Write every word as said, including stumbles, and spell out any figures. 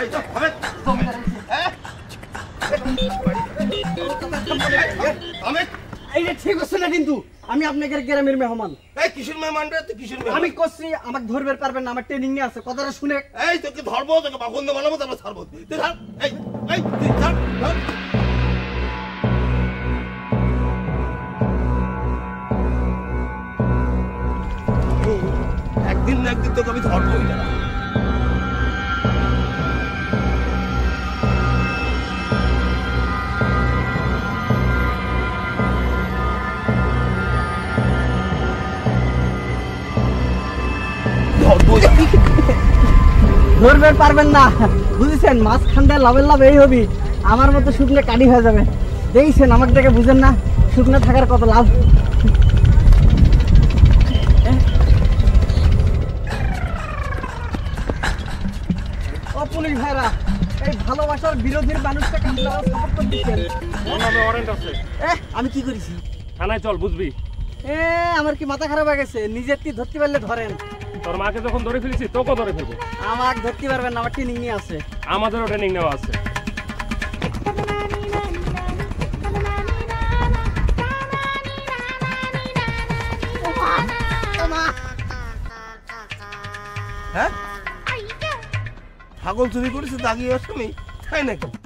ঠিক আছে না কিন্তু আমি আপনাকে গ্রামের মেহমান। এই কিশোর মেহমান রে, তুই কিশোর মেহমান? আমি কইছি আমাকে ধরবে পারবেন না, আমার ট্রেনিং নিয়ে আছে, কথাটা শুনে। এই তোকে ধরবো, তোকে বাগন্দ বানাবো, তারপর ছাড়বো। তুই ধর, এই এই তুই ধর, ধর। একদিন না একদিন তোকে আমি ধরবোই না। ধরবে পারবেন না, বুঝেছেন? মাছ খান্ডায় লাভের লাভ এই হবি, আমার মতো শুকনো কাটি হয়ে যাবে। দেখছেন আমাকে দেখে বুঝেন না শুকনো থাকার কত লাভ। ও পুলিশ ভাইরা, এই ভালোবাসার বিরোধীর মানুষটাকে আপনারা সাপোর্ট করে দিচ্ছেন। আমি কি করেছি? থানায় চল, বুঝবি। এ আমার কি মাথা খারাপ হয়ে গেছে? নিজের কি ধরতে পারলে ধরেন। তোর মাকে যখন ধরে ফেলেছি তোকে ধরে ফেলবো। আমাকে ধরতে পারবেন না, আমার ট্রেনিং নিয়ে আছে। আমাদেরও ট্রেনিং নেওয়া আছে। হ্যাঁ, ছাগল চুরি করেছে দাগিয়ে আসমি, তাই নাকি?